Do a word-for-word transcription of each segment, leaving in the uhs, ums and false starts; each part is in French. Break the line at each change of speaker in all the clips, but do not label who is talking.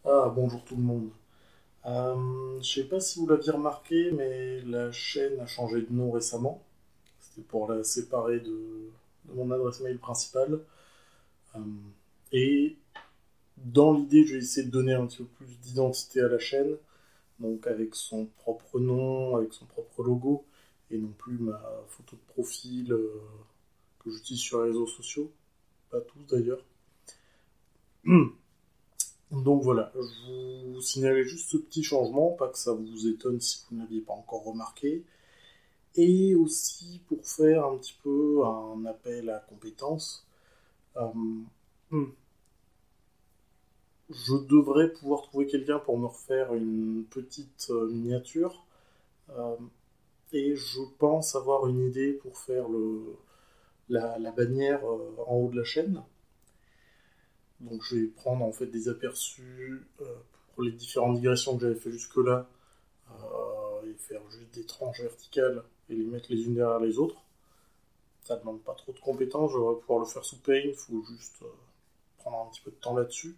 Ah, bonjour tout le monde. Euh, je sais pas si vous l'aviez remarqué, mais la chaîne a changé de nom récemment. C'était pour la séparer de, de mon adresse mail principale. Euh, et dans l'idée, je vais essayer de donner un petit peu plus d'identité à la chaîne, donc avec son propre nom, avec son propre logo, et non plus ma photo de profil euh, que j'utilise sur les réseaux sociaux. Pas tous d'ailleurs. Donc voilà, je vous signalais juste ce petit changement, pas que ça vous étonne si vous ne l'aviez pas encore remarqué. Et aussi pour faire un petit peu un appel à compétences. Euh, hmm, je devrais pouvoir trouver quelqu'un pour me refaire une petite euh, miniature. Euh, et je pense avoir une idée pour faire le, la, la bannière euh, en haut de la chaîne. Donc je vais prendre en fait des aperçus euh, pour les différentes digressions que j'avais fait jusque-là euh, et faire juste des tranches verticales et les mettre les unes derrière les autres. Ça demande pas trop de compétences, je vais pouvoir le faire sous Paint, il faut juste euh, prendre un petit peu de temps là-dessus.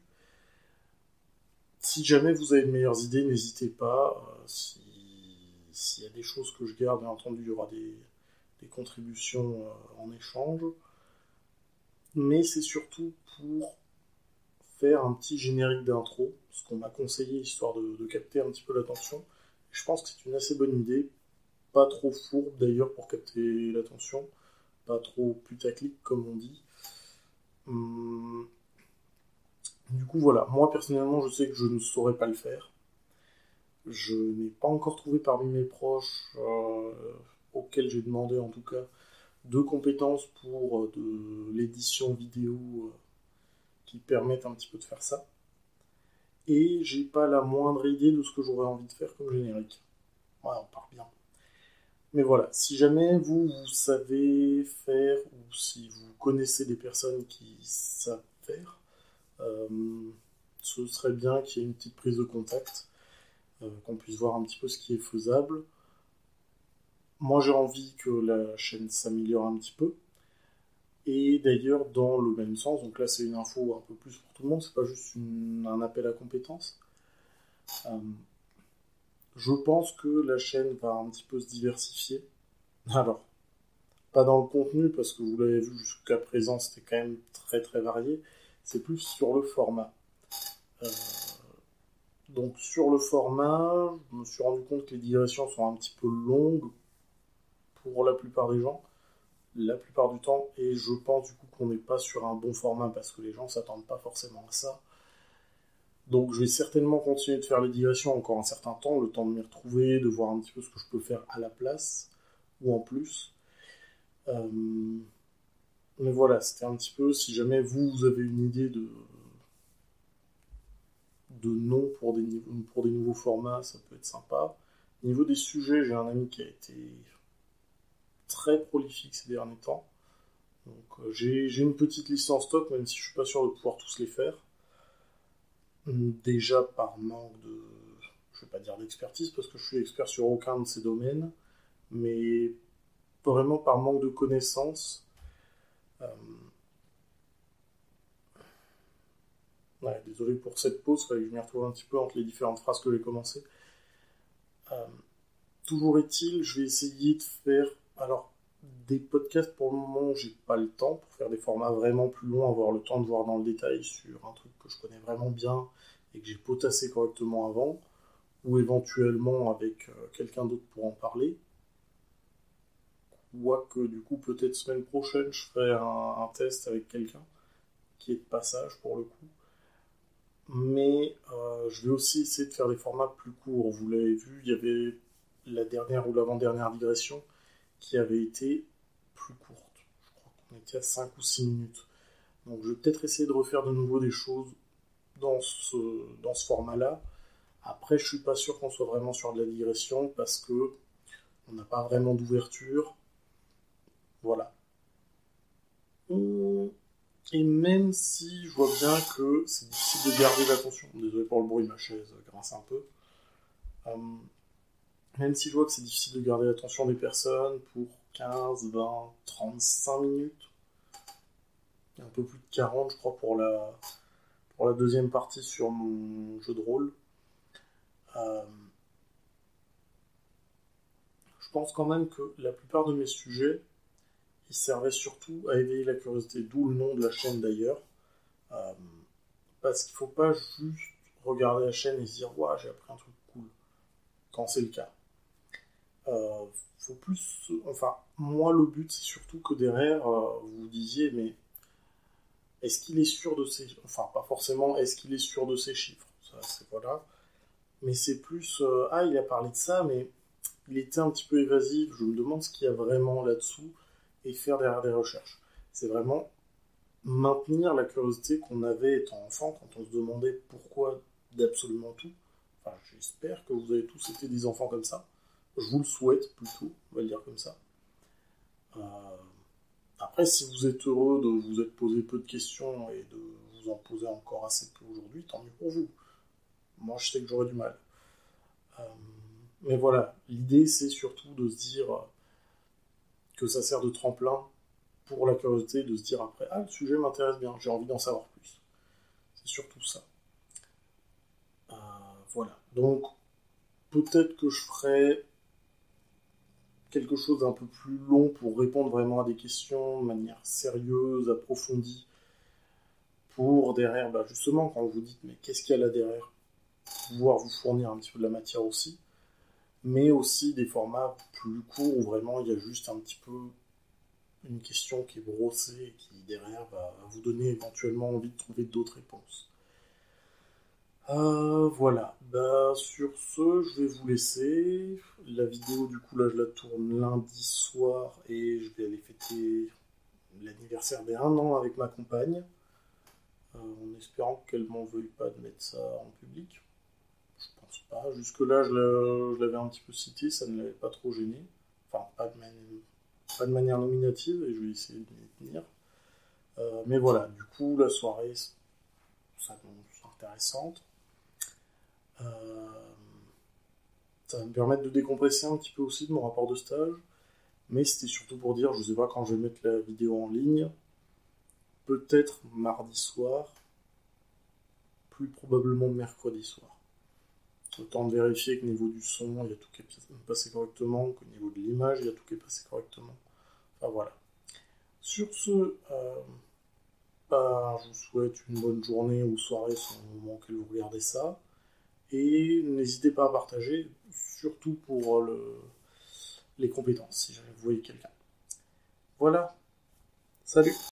Si jamais vous avez de meilleures idées, n'hésitez pas. Euh, si, s'il y a des choses que je garde, bien entendu, il y aura des, des contributions euh, en échange. Mais c'est surtout pour faire un petit générique d'intro, ce qu'on m'a conseillé histoire de, de capter un petit peu l'attention. Je pense que c'est une assez bonne idée, pas trop fourbe d'ailleurs pour capter l'attention, pas trop putaclic comme on dit. Hum, Du coup, voilà. Moi, personnellement, je sais que je ne saurais pas le faire. Je n'ai pas encore trouvé parmi mes proches, euh, auxquels j'ai demandé en tout cas, de compétences pour euh, de l'édition vidéo euh, qui permettent un petit peu de faire ça. Et j'ai pas la moindre idée de ce que j'aurais envie de faire comme générique. Ouais, on part bien. Mais voilà, si jamais vous, vous savez faire, ou si vous connaissez des personnes qui savent faire, euh, ce serait bien qu'il y ait une petite prise de contact, euh, qu'on puisse voir un petit peu ce qui est faisable. Moi, j'ai envie que la chaîne s'améliore un petit peu. Et d'ailleurs, dans le même sens, donc là, c'est une info un peu plus pour tout le monde, c'est pas juste une- un appel à compétences. Euh, je pense que la chaîne va un petit peu se diversifier. Alors, pas dans le contenu, parce que vous l'avez vu jusqu'à présent, c'était quand même très très varié. C'est plus sur le format. Euh, donc, sur le format, je me suis rendu compte que les digressions sont un petit peu longues pour la plupart des gens. La plupart du temps, et je pense du coup qu'on n'est pas sur un bon format parce que les gens s'attendent pas forcément à ça. Donc je vais certainement continuer de faire les digressions encore un certain temps, le temps de m'y retrouver, de voir un petit peu ce que je peux faire à la place ou en plus. Euh, mais voilà, c'était un petit peu, si jamais vous, vous avez une idée de, de nom pour des, pour des nouveaux formats, ça peut être sympa. Au niveau des sujets, j'ai un ami qui a été très prolifique ces derniers temps. Donc euh, j'ai j'ai une petite liste en stock, même si je suis pas sûr de pouvoir tous les faire. Déjà par manque de, je vais pas dire d'expertise parce que je suis expert sur aucun de ces domaines, mais vraiment par manque de connaissances. Euh, ouais, désolé pour cette pause, il fallait que je m'y retrouve un petit peu entre les différentes phrases que j'ai commencées. Euh, toujours est-il, je vais essayer de faire, alors des podcasts pour le moment, j'ai pas le temps pour faire des formats vraiment plus longs, avoir le temps de voir dans le détail sur un truc que je connais vraiment bien et que j'ai potassé correctement avant, ou éventuellement avec euh, quelqu'un d'autre pour en parler. Quoique, du coup, peut-être semaine prochaine, je ferai un, un test avec quelqu'un qui est de passage pour le coup. Mais euh, je vais aussi essayer de faire des formats plus courts. Vous l'avez vu, il y avait la dernière ou l'avant-dernière digression qui avait été plus courte. Je crois qu'on était à cinq ou six minutes. Donc je vais peut-être essayer de refaire de nouveau des choses dans ce, dans ce format-là. Après, je suis pas sûr qu'on soit vraiment sur de la digression parce que on n'a pas vraiment d'ouverture. Voilà. On Et même si je vois bien que c'est difficile de garder l'attention, désolé pour le bruit, ma chaise grince un peu, euh, même si je vois que c'est difficile de garder l'attention des personnes pour quinze, vingt, trente-cinq minutes, un peu plus de quarante je crois pour la, pour la deuxième partie sur mon jeu de rôle. Euh, je pense quand même que la plupart de mes sujets, ils servaient surtout à éveiller la curiosité, d'où le nom de la chaîne d'ailleurs. Euh, parce qu'il ne faut pas juste regarder la chaîne et se dire « Ouah, j'ai appris un truc cool », quand c'est le cas. Euh, faut plus... Enfin, moi, le but, c'est surtout que derrière, euh, vous vous disiez « Mais est-ce qu'il est sûr de ses... » Enfin, pas forcément « Est-ce qu'il est sûr de ses chiffres ?» Ça, c'est voilà. Mais c'est plus euh, « Ah, il a parlé de ça, mais il était un petit peu évasif. Je me demande ce qu'il y a vraiment là-dessous. » Et faire derrière des recherches. C'est vraiment maintenir la curiosité qu'on avait étant enfant quand on se demandait pourquoi d'absolument tout. Enfin, j'espère que vous avez tous été des enfants comme ça. Je vous le souhaite plutôt, on va le dire comme ça. Euh, Après, si vous êtes heureux de vous être posé peu de questions et de vous en poser encore assez peu aujourd'hui, tant mieux pour vous. Moi, je sais que j'aurais du mal. Euh, mais voilà, l'idée, c'est surtout de se dire que ça sert de tremplin pour la curiosité, de se dire après, ah, le sujet m'intéresse bien, j'ai envie d'en savoir plus. C'est surtout ça. Euh, voilà. Donc, peut-être que je ferai quelque chose d'un peu plus long pour répondre vraiment à des questions de manière sérieuse, approfondie, pour derrière, bah justement, quand vous dites, mais qu'est-ce qu'il y a là derrière, pouvoir vous fournir un petit peu de la matière aussi, mais aussi des formats plus courts où vraiment il y a juste un petit peu une question qui est brossée et qui derrière va vous donner éventuellement envie de trouver d'autres réponses. Euh, voilà, bah, sur ce, je vais vous laisser. La vidéo, du coup, là, je la tourne lundi soir et je vais aller fêter l'anniversaire des un an avec ma compagne, euh, en espérant qu'elle m'en veuille pas de mettre ça en public. Je pense pas. Jusque-là, je l'avais un petit peu cité, ça ne l'avait pas trop gêné. Enfin, pas de, man... pas de manière nominative et je vais essayer de m'y tenir. Euh, mais voilà, du coup, la soirée s'annonce intéressante. Euh, ça va me permettre de décompresser un petit peu aussi de mon rapport de stage. Mais c'était surtout pour dire, je sais pas quand je vais mettre la vidéo en ligne. Peut-être mardi soir. Plus probablement mercredi soir. Le temps de vérifier qu'au niveau du son, il y a tout qui est passé correctement, qu'au niveau de l'image, il y a tout qui est passé correctement. Enfin voilà. Sur ce, euh, bah, je vous souhaite une bonne journée ou soirée selon le moment que vous regardez ça. Et n'hésitez pas à partager, surtout pour le, les compétences, si jamais vous voyez quelqu'un. Voilà, salut!